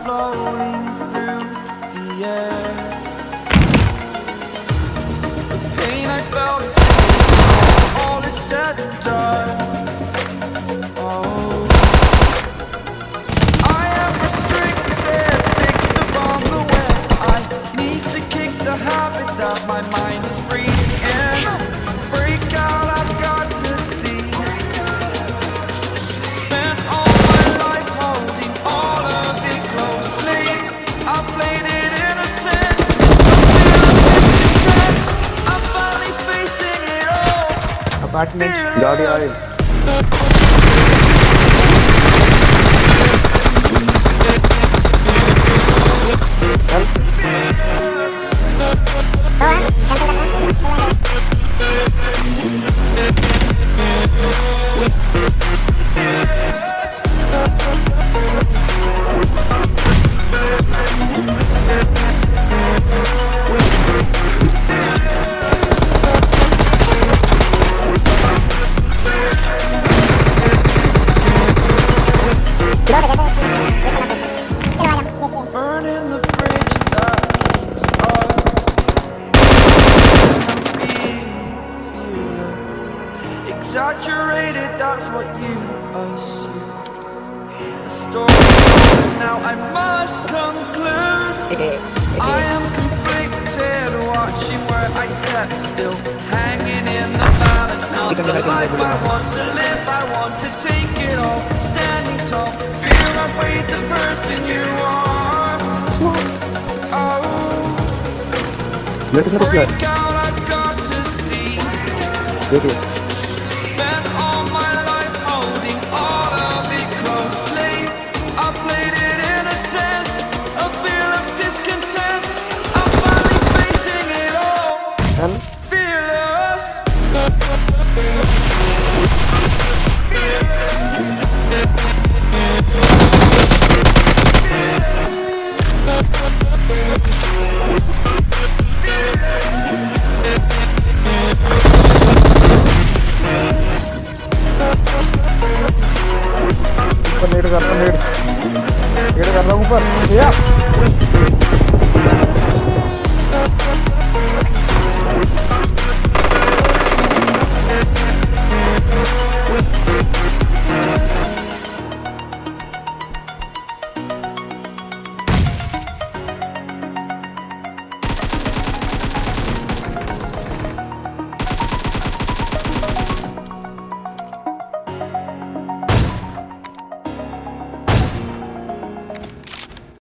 floating through the air. The pain I felt is all is said and done. Oh, I am restricted, fixed upon the web. I need to kick the habit that my mind is breathing in. Break out, I've got to see. Spent all my life holding all of it closely. I played it innocent, I'm finally facing it all. Apartment. Daddy, I. Burning the bridge that keeps us. Feeling exaggerated, that's what you assume. The story's over now, I must conclude. I am conflicted, watching where I step still, hanging in the balance now. The life I want to live, I want to take it all, standing tall. Fear I weighed the person you are. Oh, Lihat ke sana, break out, I've got to see. lihat.